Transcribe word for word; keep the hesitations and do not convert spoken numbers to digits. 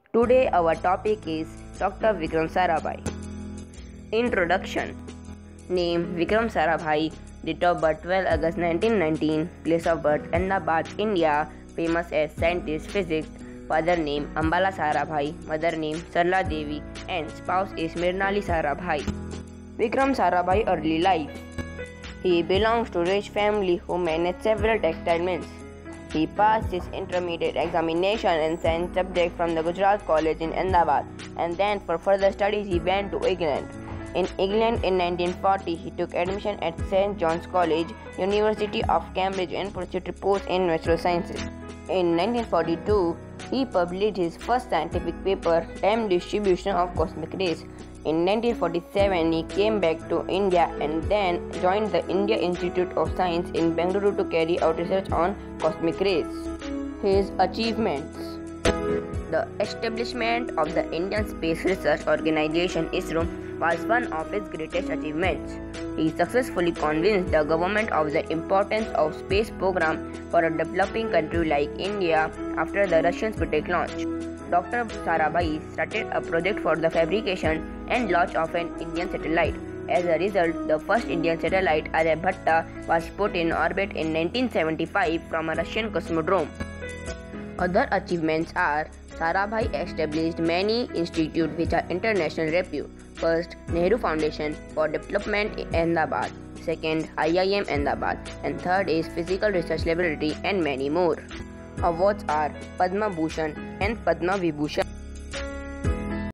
Today our topic is Doctor Vikram Sarabhai. Introduction. Name Vikram Sarabhai. Date of birth twelve August nineteen nineteen. Place of birth Ahmedabad, India. Famous as scientist, physics. Father name Ambala Sarabhai. Mother name Sarla Devi. And spouse is Mirnali Sarabhai. Vikram Sarabhai early life. He belongs to rich family who managed several textile mills. He passed his intermediate examination in science subject from the Gujarat College in Ahmedabad, and then for further studies he went to England. In England in nineteen forty, he took admission at Saint John's College, University of Cambridge, and pursued a post in natural sciences. In nineteen forty-two, he published his first scientific paper, Time Distribution of Cosmic Rays. In nineteen forty-seven, he came back to India and then joined the India Institute of Science in Bengaluru to carry out research on cosmic rays. His achievements. The establishment of the Indian Space Research Organization ISRO was one of his greatest achievements. He successfully convinced the government of the importance of space program for a developing country like India after the Russian Sputnik launch. Doctor Sarabhai started a project for the fabrication and launch of an Indian satellite. As a result, the first Indian satellite, Aryabhatta, was put in orbit in nineteen seventy-five from a Russian cosmodrome. Other achievements are Sarabhai established many institutes which are international repute. First, Nehru Foundation for Development in Ahmedabad. Second, I I M Ahmedabad. And third is Physical Research Laboratory and many more. Awards are Padma Bhushan and Padma Vibhushan.